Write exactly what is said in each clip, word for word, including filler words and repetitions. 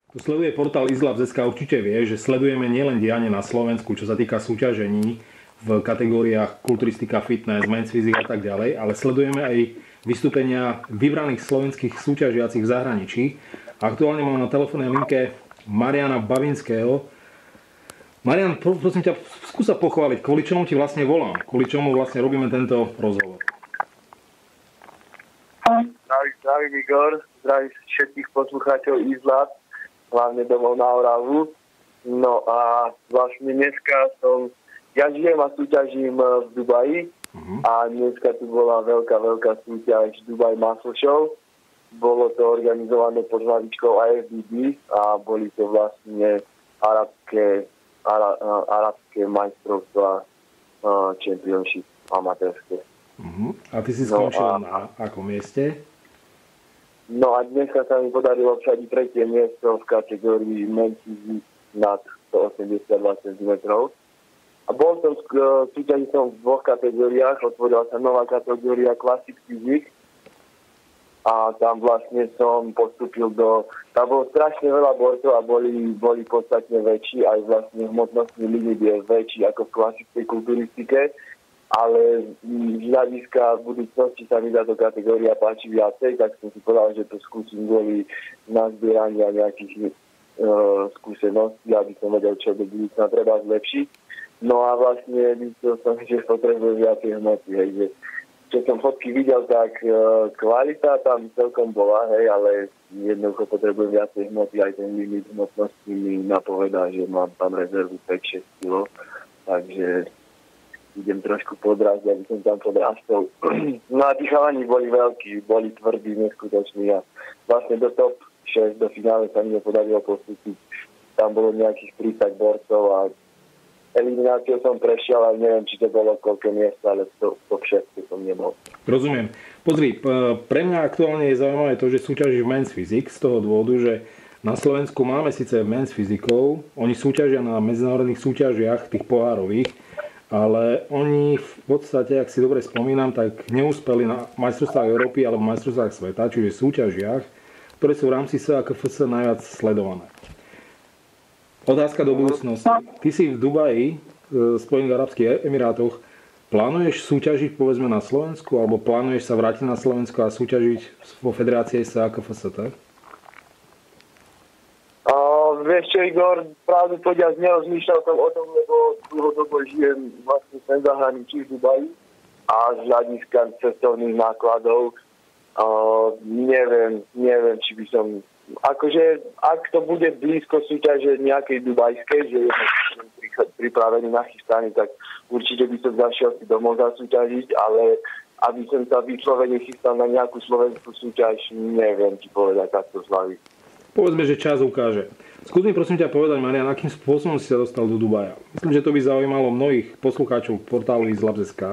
Kto sleduje portál iZlab bodka es ká určite vie, že sledujeme nielen dianie na Slovensku, čo sa týka súťažení v kategóriách kulturistika, fitness, men's physique a tak ďalej, ale sledujeme aj vystúpenia vybraných slovenských súťažiacich v zahraničí. Aktuálne mám na telefónnej linke Mariana Bavinského. Marian, prosím ťa, skús sa pochváliť, kvôli čomu ti vlastne volám, kvôli čomu vlastne robíme tento rozhovor. Zdravím, zdravím Igor, zdravím všetkých poslucháčov iZlab, hlavne domov na Oravu. No a vlastne dneska som, ja žijem a súťažím v Dubaji uh-huh. a dneska tu bola veľká, veľká súťaž Dubai Muscle Show. Bolo to organizované pod hlavičkou í ef bé bé a boli to vlastne arabské, ara, arabské majstrovstvá uh, championship amatérske. Uh-huh. A ty si skončil no a, na akom mieste? No a dneska sa mi podarilo obsadiť tretie miesto v kategórii men's physique nad stoosemdesiatdva centimetrov. A bol som súťažil som v dvoch kategóriách, otvorila sa nová kategória Classic Physique a tam vlastne som postúpil do... Tam bolo strašne veľa borcov a boli, boli podstatne väčší, aj vlastne hmotnostný limit je väčší ako v klasickej kulturistike, ale z hľadiska budúcnosti sa mi táto kategória páči viacej, tak som si povedal, že to skúsim kvôli nazbierania nejakých uh, skúseností, aby som vedel, čo do budúcna treba zlepšiť. No a vlastne myslel som, že potrebujem viacej hmoty, hej, že čo som fotky videl, tak uh, kvalita tam celkom bola, hej, ale jednoducho potrebujem viacej hmoty, aj ten limit hmotnosti mi napovedá, že mám tam rezervu päť šesť kilogramov, takže idem trošku podrásť, aby som tam podrástol. No a tí chalani boli veľkí, boli tvrdí, neskutoční a vlastne do top šesť, do finále sa mi nepodarilo postúpiť. Tam bolo nejakých tridsať borcov a elimináciou som prešiel, ale neviem, či to bolo koľko miesta, ale to, to všetko som nemohol. Rozumiem. Pozri, pre mňa aktuálne je zaujímavé to, že súťaží v men's physique z toho dôvodu, že na Slovensku máme síce men's fyzikov, oni súťažia na medzinárodných súťažiach, tých pohárových, ale oni v podstate, ak si dobre spomínam, tak neúspeli na majstrovstvách Európy alebo majstrovstvách sveta, čiže súťažiach, ktoré sú v rámci es á ká ef es najviac sledované. Otázka do budúcnosti. Ty si v Dubaji, v Spojených arabských emirátoch, plánuješ súťažiť povedzme na Slovensku alebo plánuješ sa vrátiť na Slovensko a súťažiť vo federácii es á ká ef es té? Vieš čo, Igor, pravdu povedať, nerozmýšľal som o tom, lebo dlhodobo žijem vlastne v zahraničí v Dubaji a z hľadiska cestovných nákladov uh, neviem, neviem, či by som... Akože, ak to bude blízko súťaže nejakej dubajskej, že som pripravený, nachystaný, tak určite by som zašiel si domov zasúťažiť, ale aby som sa vyslovene chystal na nejakú slovenskú súťaž, neviem ti povedať takto slaví. Povedzme, že čas ukáže. Skús mi prosím ťa povedať, Marian, akým spôsobom si sa dostal do Dubaja? Myslím, že to by zaujímalo mnohých poslucháčov portálu iZlab bodka es ká.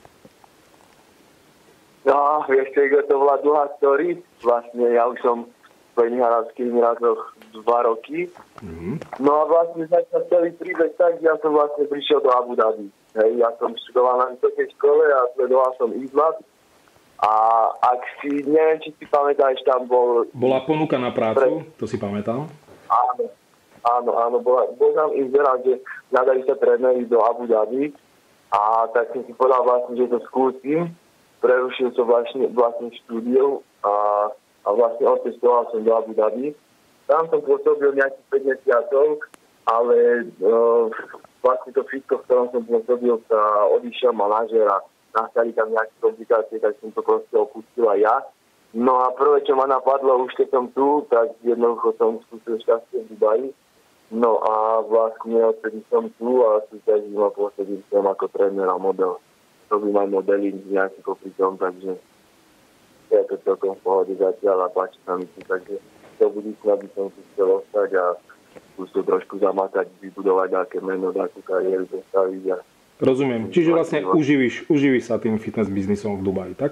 No, vieš, to bola dlhá story. Vlastne ja už som v Spojených arabských emirátoch dva roky. Mm-hmm. No a vlastne začal celý príbeh tak, že ja som vlastne prišiel do Abu Dhabi. Hej, ja som študoval na vysokej škole a sledoval som iZlab. A ak si, neviem, či si pamätáš, tam bol... Bola ponuka na prácu, pre... to si pamätám. Áno, áno, áno, bola, bol tam inzerát, že hľadajú sa tréneri do Abu Dhabi a tak som si povedal vlastne, že to skúsim. Prerušil som vlastne, vlastne štúdiu a, a vlastne odcestoval som do Abu Dhabi. Tam som pôsobil nejakých päť mesiacov, ale uh, vlastne to všetko, v ktorom som pôsobil, sa odišiel manažer a nastali tam nejaké komplikácie, tak som to proste opustil aj ja. No a prvé, čo ma napadlo, už keď som tu, tak jednoducho som skúsil šťastie v Dubaji. No a vlastne odtedy som tu a súťažím a pôsobím som ako tréner a model. Robím aj modeling nejaký popri tom, takže je to celkom v pohode zatiaľ a páči sa mi tu, takže do budúcna by som si chcel ostať a skúsil trošku zamatať, vybudovať nejaké meno, nejakú kariéru postaviť a... Rozumiem. Čiže vlastne uživíš, uživíš sa tým fitness biznisom v Dubaji, tak?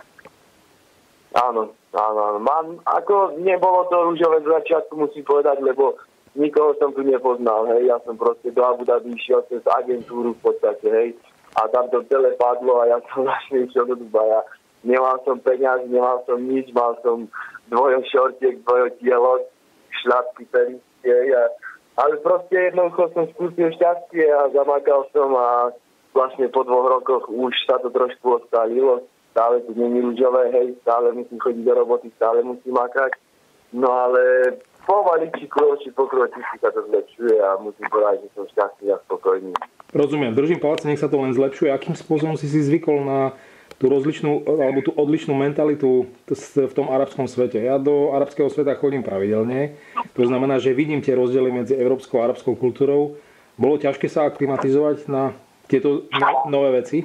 Áno, áno, áno. Mám, ako nebolo to rúžové z začiatku, musím povedať, lebo nikoho som tu nepoznal, hej. Ja som proste do Abu Dhabi išiel cez agentúru v podstate, hej. A tam to celé padlo a ja som vlastne išiel do Dubaja. Nemal som peniaz, nemal som nič, mal som dvojo šortiek, dvojo tielo. šľapky peristie. A, ale proste jednoducho som skúsil šťastie a zamakal som a vlastne po dvoch rokoch už sa to trošku ostalilo. Stále tu nie je ľuďové, hej, stále musím chodiť do roboty, stále musím makať. No ale povaličky, kročí po kročičky sa to zlepšuje a musím povedať, že som šťastný a spokojný. Rozumiem, držím palce, nech sa to len zlepšuje. Akým spôsobom si si zvykol na tú rozličnú, alebo tú odlišnú mentalitu v tom arabskom svete? Ja do arabského sveta chodím pravidelne, to znamená, že vidím tie rozdiely medzi európskou a arabskou kultúrou. Bolo ťažké sa aklimatizovať na tieto no, nové veci?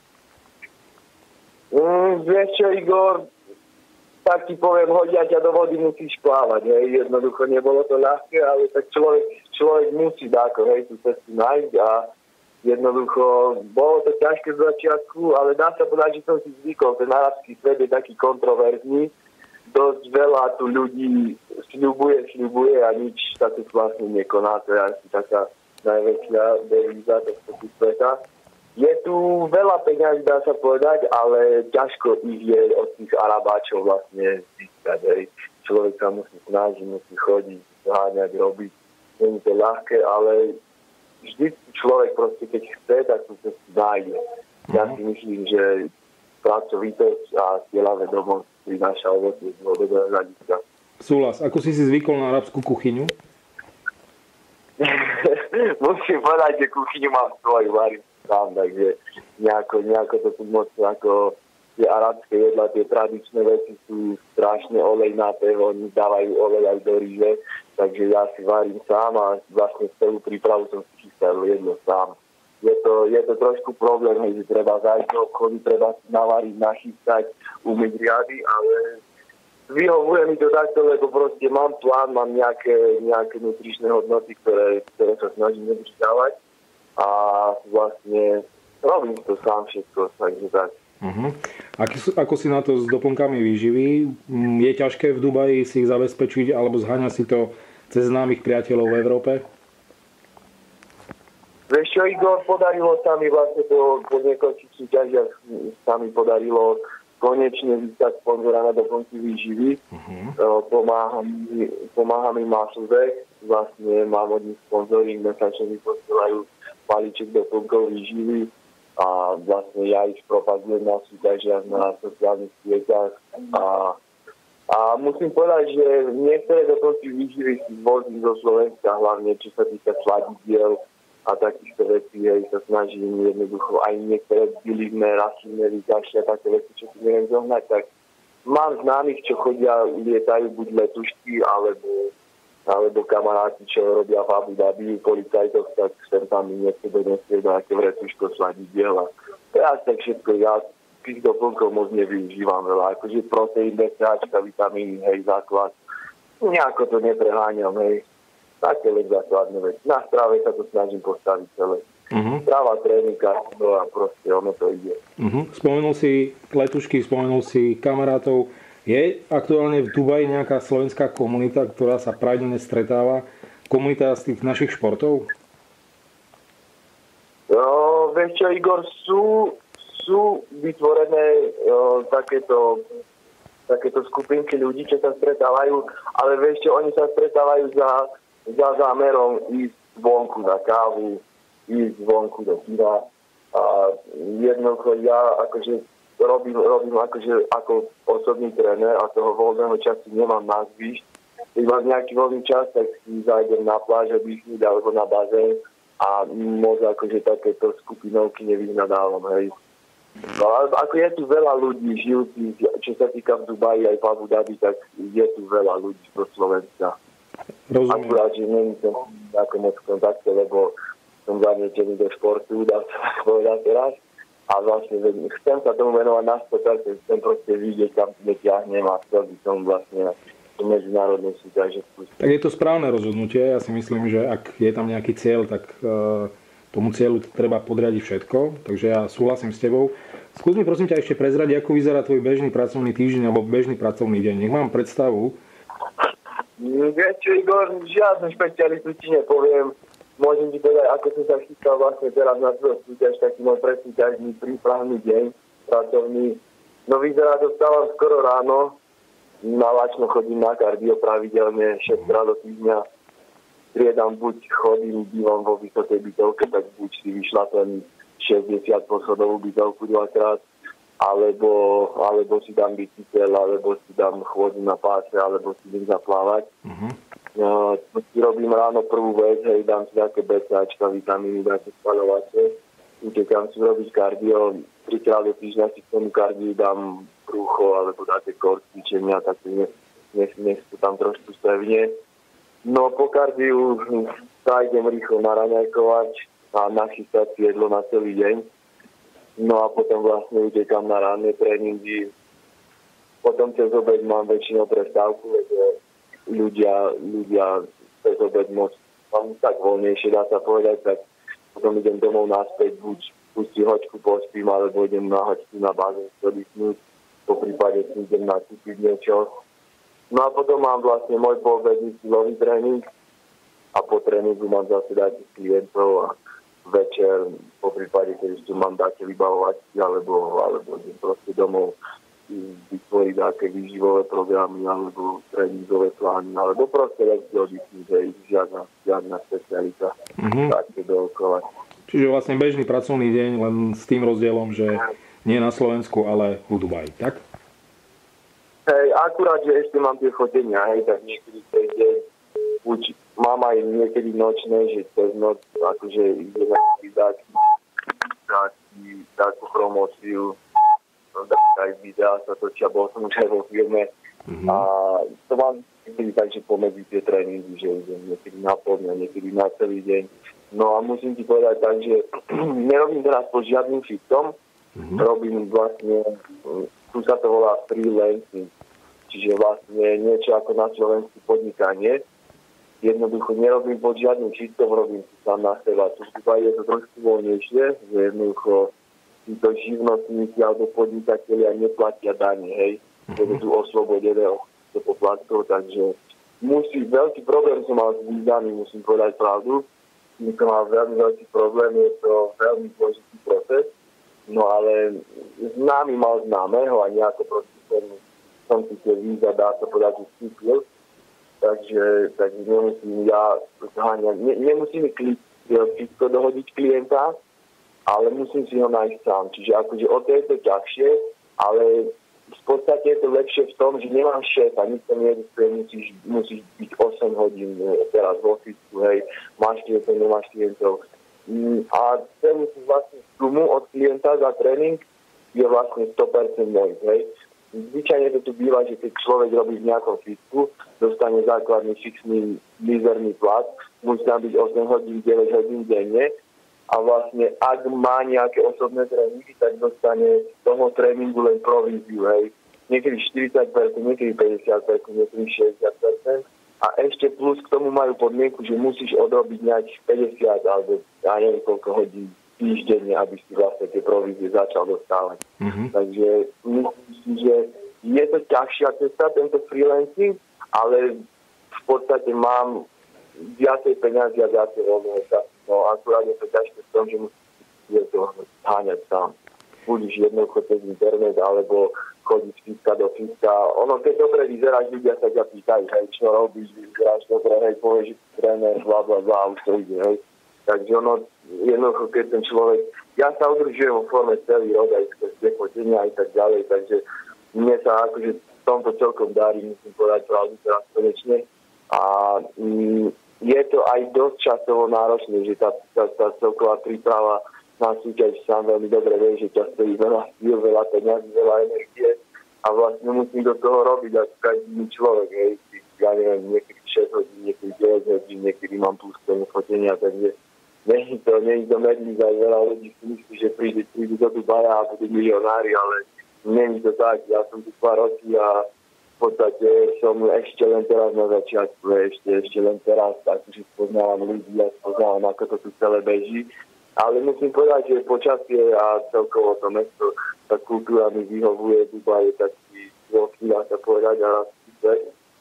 Mm, vieš čo, Igor, tak ti poviem, hodia ťa do vody, musíš plávať, hej. Jednoducho nebolo to ľahké, ale tak človek, človek musí dáko, hej, tú cestu nájsť a jednoducho bolo to ťažké z začiatku, ale dá sa povedať, že som si zvykol. Ten arabský svet je taký kontroverzný, dosť veľa tu ľudí sľubuje, sľubuje a nič sa tu vlastne nekoná, to je asi taká najväčšia devíza tohto sveta. Je tu veľa peňazí, dá sa povedať, ale ťažko ich je od tých Arabáčov vlastne získať. Hej. Človek sa musí snažiť, musí chodiť, zháňať, robiť. Nie je to ľahké, ale vždy človek proste, keď chce, tak to sa nájde. Ja si myslím, že pracovitosť a cieľa vedomosť prináša ovocie z dlhodobého hľadiska. Súhlas. Ako si si zvykol na arabskú kuchyňu? Musím povedať, že kuchyňu mám svoju, varím sám, takže nejako, nejako to tu moc, ako tie arabské jedlá, tie tradičné veci sú strašne olejnaté, oni dávajú olej aj do ríže, takže ja si varím sám a vlastne celú prípravu som si chystal jedlo sám. Je to, je to trošku problém, že treba zajsť do obchodu, treba si navariť, nachystať, umyť riady, ale vyhovuje mi to takto, lebo proste mám plán, mám nejaké, nejaké nutričné hodnoty, ktoré, ktoré sa snažím nedržávať a vlastne robím to sám všetko, takže tak. Uh-huh. Ako, ako si na to s doplnkami výživy? Je ťažké v Dubaji si ich zabezpečiť alebo zháňa si to cez známych priateľov v Európe? Vieš čo, Igor, podarilo sa mi vlastne po, po niekoľkých súťažiach sa mi podarilo konečne získať sponzora na doplnky výživy. Uh-huh. Pomáha mi, pomáha mi Muscleback, vlastne mám od nich sponzoring, mesačne mi posielajú balíček doplnkov výživy a vlastne ja ich propagujem na súťažiach na sociálnych sieťach a, a musím povedať, že niektoré doplnky výživy si vozím zo Slovenska, hlavne čo sa týka sladidiel a takýchto vecí, hej, sa snažím jednoducho aj niektoré bylivné, rastlné výkašľa, také veci, čo si neviem zohnať, tak mám známych, čo chodia, lietajú buď letušky, alebo alebo kamaráti, čo robia v Abu Dhabi, policajtoch, tak sem tam mi niekto donesie nejaké vrecuško sladidiel. To je asi tak všetko. Ja tých doplnkov moc nevyužívam veľa. Akože proteín, BCAčka, vitamíny, hej, základ. Nejako to nepreháňam, hej. Také len základné veci. Na strave sa to snažím postaviť celé. Uh-huh. Strava, tréning, no a proste ono to ide. Uh-huh. Spomenul si letušky, spomenul si kamarátov. Je aktuálne v Dubaji nejaká slovenská komunita, ktorá sa pravidelne stretáva? Komunita z tých našich športov? No, vieš čo, Igor, sú, sú vytvorené o, takéto, takéto skupinky ľudí, čo sa stretávajú, ale vieš čo, oni sa stretávajú za, za zámerom ísť vonku na kávu, ísť vonku do kina. A jednoducho ja akože Robím, robím akože ako osobný tréner a toho voľného času nemám na zvyš. Keď mám nejaký voľný čas, tak si zajdem na pláž, oddychnúť alebo na bazén a moc akože takéto skupinovky nevyhľadávam, hej. Ale ako je tu veľa ľudí žijúcich, čo sa týka v Dubaji aj v Abu Dhabi, tak je tu veľa ľudí zo Slovenska. Rozumiem. Akurát, že nie som ako moc v kontakte, lebo som zanietený do športu, dá sa povedať teraz. A vlastne chcem sa tomu venovať na sto percent, chcem proste vidieť, kam netiahnem a chcel by som vlastne medzinárodné súťaže spustiť. Tak je to správne rozhodnutie. Ja si myslím, že ak je tam nejaký cieľ, tak uh, tomu cieľu treba podriadiť všetko. Takže ja súhlasím s tebou. Skús mi prosím ťa ešte prezradiť, ako vyzerá tvoj bežný pracovný týždeň alebo bežný pracovný deň. Nech mám predstavu. Vieš čo, Igor, žiadnu špecialitu ti nepoviem. Môžem ti povedať, ako som sa chystal vlastne teraz na tvoj súťaž, taký môj presúťažný prípravný deň pracovný. No vyzerá, to stávam skoro ráno, na lačno chodím na kardio pravidelne šesť krát do týždňa. Striedam, buď chodím, bývam vo vysokej bytovke, tak buď si vyšlapem šesťdesiat poschodovú bytovku dvakrát, alebo, alebo si dám bicykel, alebo si dám chôdzu na páse, alebo si idem zaplávať. Uh-huh. No, si robím ráno prvú vec, hej, dám si také BCAčka, vitamíny, také spaľovacie. Utekám si robiť kardio, trikrát do týždňa si k tomu kardiu dám brúcho, alebo také core cvičenia, také nech, nech, nech to tam trošku stevne. No po kardiu sa idem rýchlo naraňajkovať a nachystať si jedlo na celý deň. No a potom vlastne utekám na ranné tréningy. Potom cez obed mám väčšinou prestávku, lebo ľudia, ľudia cez obed moc mám tak voľnejšie, dá sa povedať, tak potom idem domov naspäť, buď pustí hoďku, pospím, alebo idem na hoďku na bazén oddychnúť, po prípade si idem nakúpiť niečo. No a potom mám vlastne môj poobedný silový tréning a po tréningu mám zase dáte klientov a večer, po prípade, keď ešte mám dáte vybavovať, alebo, alebo idem proste domov vytvoriť nejaké výživové programy alebo tréningové plány, alebo proste len si oddychnúť, že žiadna, žiadna specialita. Mm-hmm. Takže dookola. Čiže vlastne bežný pracovný deň, len s tým rozdielom, že nie na Slovensku, ale v Dubaji, tak? Hej, akurát, že ešte mám tie fotenia, hej, tak niekedy cez deň, buď mám aj niekedy nočné, že cez noc, akože ide na taký, taký, takú promóciu, aj videá sa točia, bol som už aj vo firme. Mm-hmm. A to mám niekedy tak, že pomedzi tie tréningy, že idem niekedy na polňa, niekedy na celý deň. No a musím ti povedať tak, že nerobím teraz po žiadnym fitom, mm-hmm. robím vlastne, tu sa to volá freelancing, čiže vlastne niečo ako na Slovensku podnikanie. Jednoducho nerobím pod žiadnym fitom, robím si sám na seba. Tu je to trošku voľnejšie, že jednoducho títo živnostníci alebo podnikatelia neplatia dane, hej. Mm-hmm. Sú oslobodené od poplatkov, takže musí, veľký problém som mal s vízami, musím povedať pravdu. Som mal veľmi veľký problém, je to veľmi dôležitý proces, no ale známy mal známeho a nejako proste som, som si tie víza, dá sa povedať, že vstúpil. Takže, takže nemusím ja zháňať, ne, nemusím všetko dohodiť klienta, ale musím si ho nájsť sám. Čiže akože o to je to ťažšie, ale v podstate je to lepšie v tom, že nemám šéfa, nikto nejedistuje, musíš, musíš byť osem hodín teraz v ofisku, hej, máš klientov, nemáš klientov. A ten vlastne sumu od klienta za tréning je vlastne sto percent môj, hej. Zvyčajne to tu býva, že keď človek robí v nejakom fitku, dostane základný fixný mizerný plat, musí tam byť osem hodín, deväť hodín denne. A vlastne, ak má nejaké osobné tréningy, tak dostane z toho tréningu len províziu, hej. Niekedy štyridsať percent, niekedy päťdesiat percent, niekedy šesťdesiat percent. A ešte plus k tomu majú podmienku, že musíš odrobiť nejakých päťdesiat alebo ja neviem koľko hodín týždenne, aby si vlastne tie provízie začal dostávať. Mm-hmm. Takže myslím si, že je to ťažšia cesta, tento freelancing, ale v podstate mám viacej peňazí a viacej voľného času. No akurát je to ťažké v tom, že musíš to háňať sám. Budíš jednoducho cez internet, alebo chodiť z fiska do fiska. Ono, keď dobre vyzeráš, ľudia sa ťa pýtajú, hej, čo robíš, vyzeráš dobre, hej, povieš, že tréner, bla, bla, bla, už to ide, hej. Takže ono, jednoducho, keď ten človek, ja sa udržujem vo forme celý rok, aj cez fotenia aj tak ďalej, takže mne sa akože v tomto celkom darí, musím povedať pravdu teraz konečne. A mm, je to aj dosť časovo náročné, že tá, tá, tá celková príprava na súťaž sám veľmi dobre vie, že často je veľa síl, veľa peňazí, veľa energie a vlastne musím do toho robiť ako každý človek, hej. Ja neviem, niekedy šesť hodín, niekedy deväť hodín, niekedy mám plus k tomu fotenia, takže nie je to, nie je to medlík, aj veľa ľudí si myslí, že príde, príde do Dubaja a budú milionári, ale nie je to tak. Ja som tu dva roky a v podstate som ešte len teraz na začiatku, ešte, ešte len teraz, takže spoznávam ľudí a spoznávam, ako to tu celé beží. Ale musím povedať, že počasie a celkovo to mesto, tá kultúra mi vyhovuje, Dubaj je taký veľký, dá sa povedať, a svet.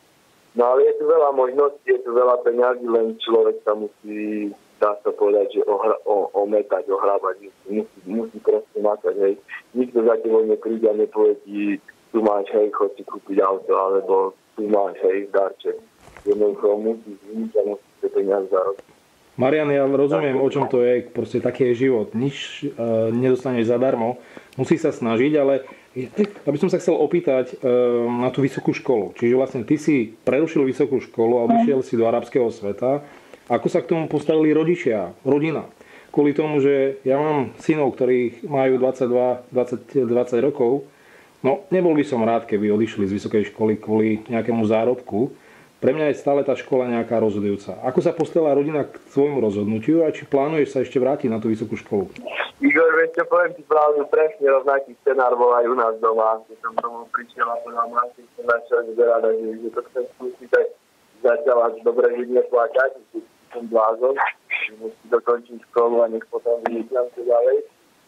No ale je tu veľa možností, je tu veľa peňazí, len človek sa musí, dá sa povedať, že ohra, o, ometať, ohrábať, musí, musí proste makať, hej. Nikto za tebou nepríde a nepovie ti, tu máš, hej, chod si kúpiť auto, alebo tu máš, hej, darček. Jednoducho musíš žiť a musíš tie peniaze zarobiť. Marian, ja rozumiem, o čom to je, proste taký je život. Nič e, nedostaneš zadarmo, musí sa snažiť, ale ja by som sa chcel opýtať e, na tú vysokú školu. Čiže vlastne ty si prerušil vysokú školu a odišiel si do arabského sveta. Ako sa k tomu postavili rodičia, rodina? Kvôli tomu, že ja mám synov, ktorí majú dvadsaťdva dvadsať, dvadsať rokov, no nebol by som rád, keby odišli z vysokej školy kvôli nejakému zárobku. Pre mňa je stále tá škola nejaká rozhodujúca. Ako sa postavila rodina k svojmu rozhodnutiu a či plánuješ sa ešte vrátiť na tú vysokú školu? Igor, vieš čo, poviem ti pravdu, presne rovnaký scenár bol aj u nás doma. Keď som domov prišiel a povedal máte, že som našiel vyberať, že to chcem skúsiť, tak začala dobre, že neplakať, že som blázon, že musí dokončiť školu a nech potom vyjdem to ďalej.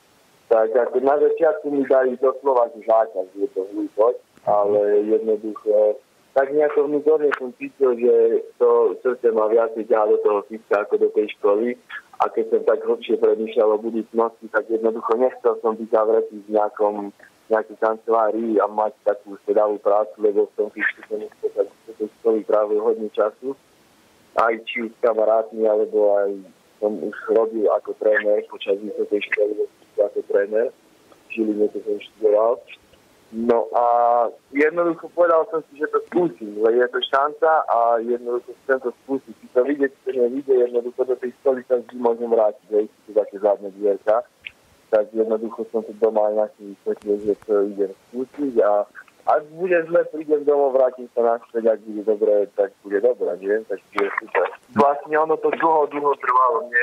Tak ako na začiatku mi dali doslova zákaz, že je to hlúposť, ale jednoducho tak nejako vnútorne som cítil, že to srdce ma viacej ťahá do toho fyzika ako do tej školy. A keď som tak hlbšie premýšľal o budúcnosti, tak jednoducho nechcel som byť zavretý v nejakom, nejakej kancelárii a mať takú sedavú prácu, lebo v tom fyziku som nechcel tak do tej školy trávil hodne času. Aj či už s kamarátmi, alebo aj som už robil ako tréner počas vysokej školy ako tréner. V Žiline to som študoval. No a jednoducho povedal som si, že to skúsim, lebo je to šanca a jednoducho chcem to skúsiť. Či to vidieť, či to nevidie, jednoducho do tej školy sa vždy môžem vrátiť, že sú také zadné dvierka. Tak jednoducho som to doma aj našim vysvetlil, že to idem skúsiť a ak bude zle, prídem domov, vrátim sa naspäť, ak bude dobre, tak bude dobré, nie? Tak bude super. Vlastne ono to dlho, dlho trvalo. Mne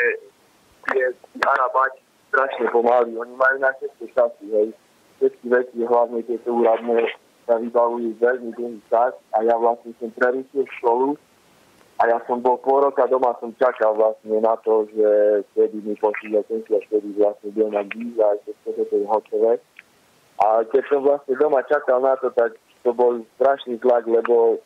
tie Arabáti strašne pomáli, oni majú na všetko časy, hej. Všetky veci, hlavne tieto úradné, sa vybavujú veľmi dlhý čas a ja vlastne som prerušil školu a ja som bol pol roka doma, som čakal vlastne na to, že kedy mi pošli letenky a kedy vlastne byl na víza a všetko to je hotové. A keď som vlastne doma čakal na to, tak to bol strašný tlak, lebo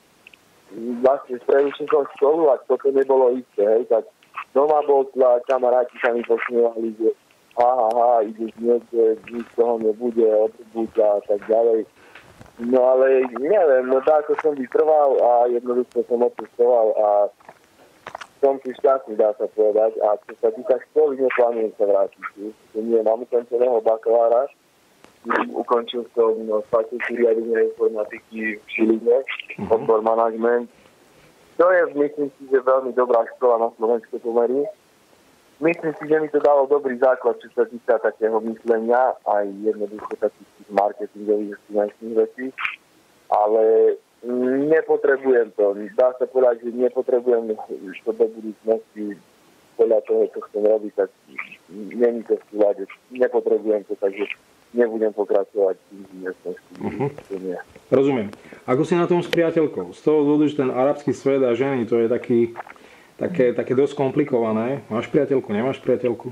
vlastne prerušil som školu a toto nebolo isté, hej, tak doma bol tlak, kamaráti sa mi posmievali, že ha, ha, ha, ideš niekde, nič toho nebude, odbuď a tak ďalej. No ale neviem, no tak ako som vytrval a jednoducho som odpustoval a som si šťastný, dá sa povedať. A čo sa týka školy, neplánujem sa vrátiť. Nie, mám ukončeného bakalára, ukončil som no, fakultu riadenia informatiky v Žiline, mm-hmm. odbor management. To je, myslím si, že veľmi dobrá škola na slovenské pomery. Myslím si, že mi to dalo dobrý základ, čo sa týka takého myslenia, aj jednoducho takých marketingových finančných vecí, ale nepotrebujem to. Dá sa povedať, že nepotrebujem to do budúcnosti podľa toho, čo chcem robiť, tak není to v súlade. Nepotrebujem to, takže nebudem pokračovať v inžinierskom štúdiu. Uh-huh. Rozumiem. Ako si na tom s priateľkou? Z toho dôvodu, že ten arabský svet a ženy, to je taký Také, také dosť komplikované. Máš priateľku, nemáš priateľku?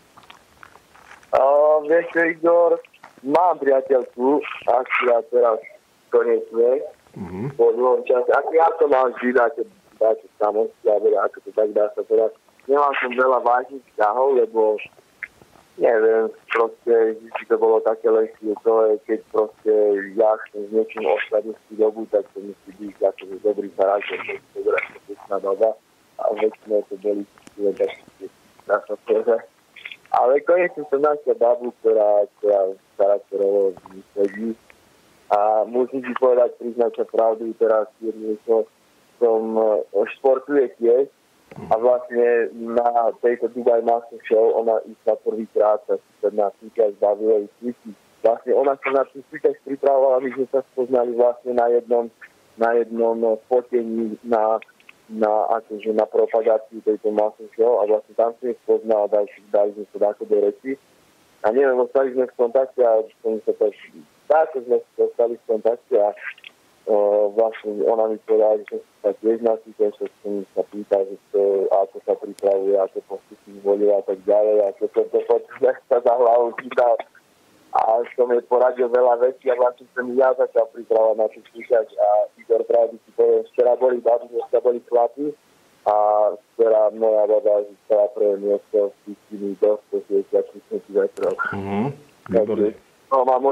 Uh, vieš čo, Igor, mám priateľku, akcia teraz konečne, uh-huh. po dlhom čase. Ako ja to mám vždy dáte, dáte samosti, alebo ako to tak dá sa teraz. Nemám som veľa vážnych vzťahov, lebo neviem, proste vždy to bolo také leskie, to je, keď proste ja chcem s niečím ostať v dobu, tak to musí byť akože dobrý charakter, to je dobrá pekná doba. A väčšinou to boli na to povedať. Ale konečne som našiel babu, ktorá, ktorá charakterovo sedí. A musím si povedať, priznať sa pravdu, teraz jednoducho som športuje tiež a vlastne na tejto Dubai Master Show ona išla prvýkrát sa na súťaž bavila i cvičiť. Vlastne ona sa na tú súťaž pripravovala, my sme sa spoznali vlastne na jednom, na jednom fotení na na, akože na propagáciu tejto Master Show a vlastne tam som ich poznal a dali, dali sme sa dáko do reči. A neviem, ostali sme v kontakte a som sa to, táko sme sa ostali v kontakte a o, vlastne ona mi povedala, že som sa tiež nasýtal, že som sa pýtal, že to, ako sa pripravuje, ako postupy volila a tak ďalej a čo to potom sa za hlavu pýtal. A som jej poradil veľa vecí a vlastne som ja začal pripravať na tú súťaž a Igor, práve si poviem, včera boli baby, včera boli chlapi a včera moja baba získala prvé miesto v Pistiny do sto šesťdesiat centimetrov. Mhm, takže, no, mám, môžete,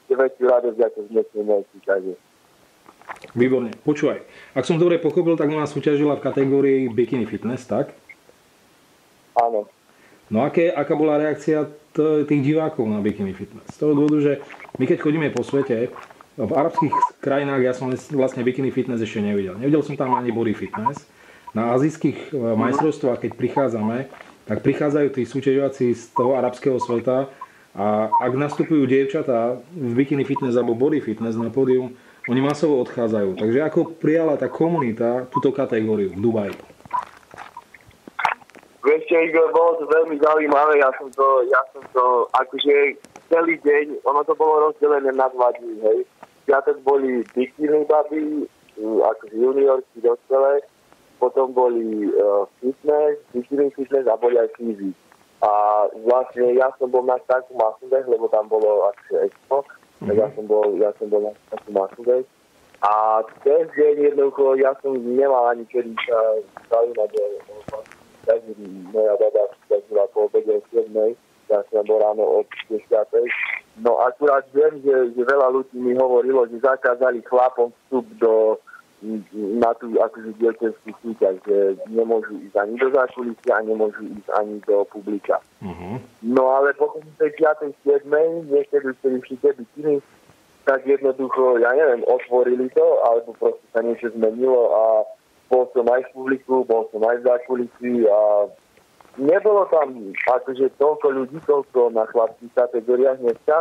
ešte väčšiu radosť, ako z dnešnej súťaže. Výborne. Počúvaj, ak som dobre pochopil, tak ona súťažila v kategórii Bikini Fitness, tak? Áno. No aké, aká bola reakcia t- tých divákov na Bikini Fitness? Z toho dôvodu, že my keď chodíme po svete, v arabských krajinách ja som vlastne Bikini Fitness ešte nevidel. Nevidel som tam ani Body Fitness. Na azijských majstrovstvách, keď prichádzame, tak prichádzajú tí súťažiaci z toho arabského sveta a ak nastupujú dievčatá v Bikini Fitness alebo Body Fitness na pódium, oni masovo odchádzajú. Takže ako prijala tá komunita túto kategóriu v Dubaji? Vieš čo, Igor, bolo to veľmi zaujímavé, ja som to, ja som to, akože celý deň, ono to bolo rozdelené na dva dní, hej. Piatok boli bikini baby, akože juniorky dospelé, potom boli uh, fitness, bikini fitness a boli aj fyzik. A vlastne ja som bol na startu Masudech, lebo tam bolo akože expo, mm-hmm. tak ja som bol, ja som bol na startu Masudech. A ten deň jednoducho, ja som nemal ani kedy sa zaujímať, takže moja baba bola po obede o siedmej, ja som bol ráno od desiatej. No akurát viem, že, že veľa ľudí mi hovorilo, že zakázali chlapom vstup do, na tú akože dievčenskú súťaž, že nemôžu ísť ani do zákulisia a nemôžu ísť ani do publika. Uh-huh. No ale potom tej piatej siedmej, niekedy už pri tie bikiny, tak jednoducho, ja neviem, otvorili to, alebo proste sa niečo zmenilo a bol som aj v publiku, bol som aj v zákulisí a nebolo tam akože toľko ľudí, toľko na chlapských kategóriách dneska,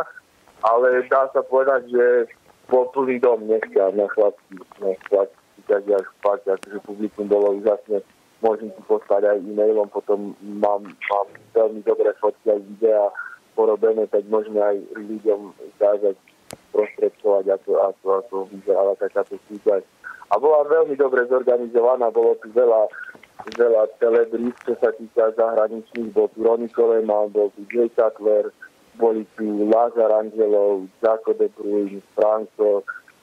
ale dá sa povedať, že bol plný dom dneska na chlapských, na chlapských súťažiach, fakt, akože publikum bolo úžasné. Môžem ti poslať aj e-mailom, potom mám, mám veľmi dobré fotky aj videa porobené, tak môžeme aj ľuďom ukázať, prostredkovať, ako, ako, ako vyzerala takáto súťaž. A bola veľmi dobre zorganizovaná, bolo tu veľa, veľa celebrít, čo sa týka zahraničných, bol tu Ronnie Coleman, bol tu Jay Cutler, boli tu Lázar Angelov, Jaco de Bruyne, Franco,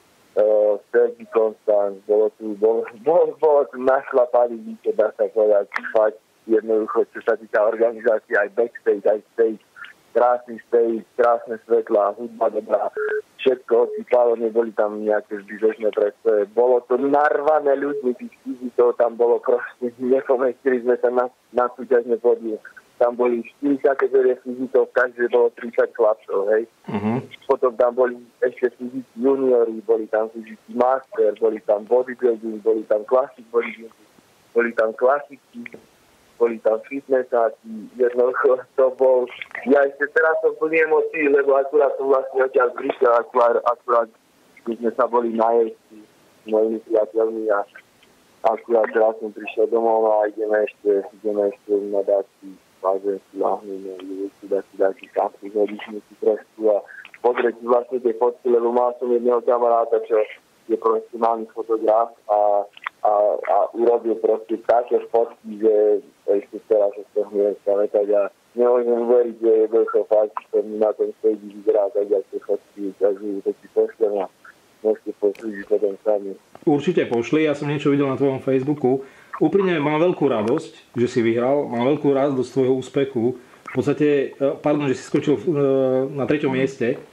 uh, Sergi Constanz, bolo tu, bolo, bolo, bolo tu našlapaný víte, dá sa povedať, fakt jednoducho, čo sa týka organizácie, aj backstage, aj stage, krásny stage, krásne svetlá, hudba dobrá, všetko odsypalo, neboli tam nejaké zbytočné predstave. Bolo to narvané ľuďmi, tých fyzikov, tam bolo proste, nepomestili sme sa na, na súťažné pódium. Tam boli štyri kategórie fyzikov, v každej bolo tridsať chlapcov, hej. Uh-huh. Potom tam boli ešte fyzici juniori, boli tam fyzici master, boli tam bodybuilding, boli tam classic bodybuilding, boli tam klasiky, boli tam fitnessáci, jednoducho to bol, ja ešte teraz som plný emócií, lebo akurát som vlastne odtiaľ prišiel, akurát, akurát keď sme sa boli najesť s mojimi priateľmi a akurát teraz som prišiel domov a ideme ešte, ideme ešte na dáci, vážem si láhneme, ideme si dáci, dáci kapu, zhodíšme si trošku a pozrieť vlastne tie fotky, lebo mal som jedného kamaráta, čo je profesionálny fotograf a A, a urobil proste také fotky, že ešte teraz sa z toho neviem spamätať a nemôžem uveriť, že je veľko fakt, že mi na tom stage vyzerá tak, jak tie fotky, takže to si pošlem a môžete poslúžiť potom sami. Určite pošli, ja som niečo videl na tvojom Facebooku. Úprimne mám veľkú radosť, že si vyhral, mám veľkú radosť z tvojho úspechu. V podstate, pardon, že si skočil na treťom mieste.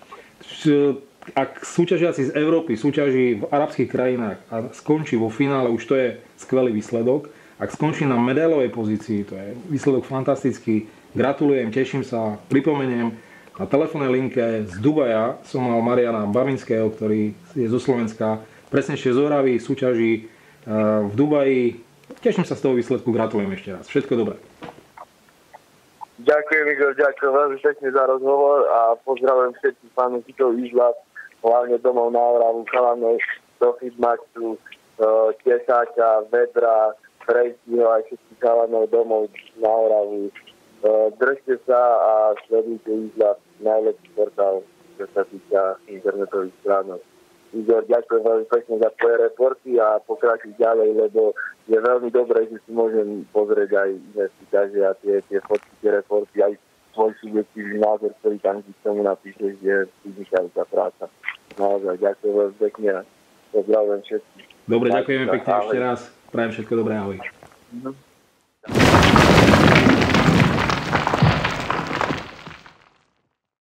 Ak súťažiaci z Európy súťaží v arabských krajinách a skončí vo finále, už to je skvelý výsledok. Ak skončí na medailovej pozícii, to je výsledok fantastický. Gratulujem, teším sa. Pripomeniem, na telefónnej linke z Dubaja som mal Mariana Babinského, ktorý je zo Slovenska, presnejšie z Oravy, súťaží v Dubaji. Teším sa z toho výsledku, gratulujem ešte raz. Všetko dobré. Ďakujem, Igor, ďakujem veľmi pekne za rozhovor a pozdravujem všetkých fanúšikov Izla, hlavne domov na Oravu, chalanov, Sofit Maxu, uh, Tesáka, Vedra, Frejsího a všetkých chalanov domov na Oravu. Uh, držte sa a sledujte Izla, najlepší portál, čo sa týka internetových stránok. Igor, ďakujem veľmi pekne za tvoje reporty a pokračuj ďalej, lebo je veľmi dobré, že si môžem pozrieť aj iné súťaže a tie, tie fotky, tie reporty, aj svoj subjektívny názor, ktorý tam k tomu napíšeš, že je vynikajúca práca. Naozaj, ďakujem veľmi pekne a pozdravujem všetkých. Dobre, ďakujeme pekne ešte raz. Prajem všetko dobré, ahoj. Mm-hmm.